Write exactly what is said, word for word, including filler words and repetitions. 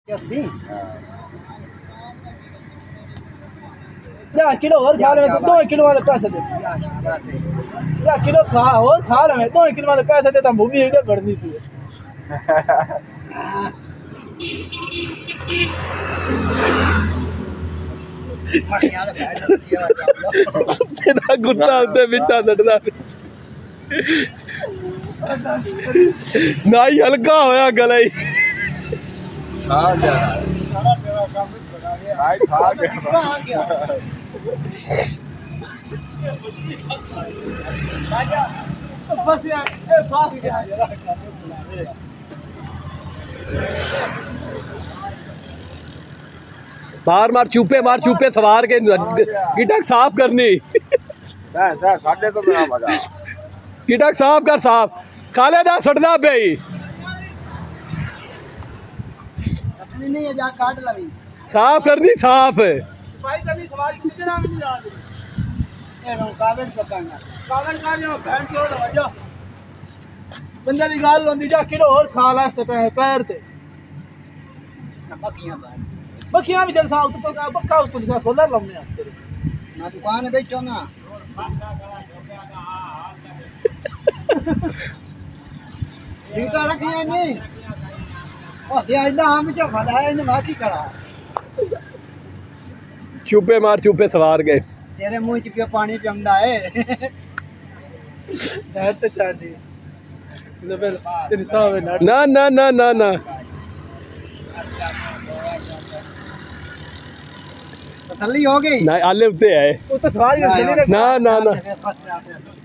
या किलो और खा ले दो किलो वाले पैसे दे या किलो खा और खा ले दो किलो वाले पैसे दे तो भूमि इधर बढ़नी थी तेरा कुत्ता उते बिट्टा डटदा नाई हल्का होया गला ही खा जा सारा तेरा काम बना गया भाई खा गया बस यार ए फास गया मार मार चूपे मार चूपे सवार के गिटक साफ करनी साढ़े तो मेरा मजा गिटक साफ कर साफ खाले दा सटदा भाई अपनी नहीं है जा काट लगी साफ करनी साफ सफाई करनी सवारी कितने नाम नहीं आ रही ये कागज पकड़ना कागज का जो भैंस छोड़ दो बंदे दी गल होंदी जा किलो और खा ला सके पैर ते बकियां बाहर बकियां भी चल सा ऊपर पक्का ऊपर सा सोलर लाउने आ ना दुकान बैठो ना ड्यूटा रखे नहीं ओ दिहाड़ा हम जो भदाए ने बाकी करा चुपे मार चुपे सवार गए तेरे मुंह च क्यों पानी पियंदा है है तो चांदी तेरी सावे ना ना ना ना ना तसल्ली हो गई ना आले उते है वो तो सवारी ना ना ना